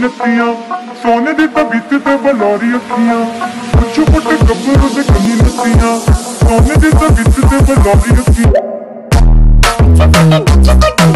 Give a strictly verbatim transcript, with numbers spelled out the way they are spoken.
नत्तियां सोने दी तबीत ते बलौरी अखियां कुछ पुट गब्बरू दे कन्नी नत्तियां सोने दी तबीत ते बलौरी अखियां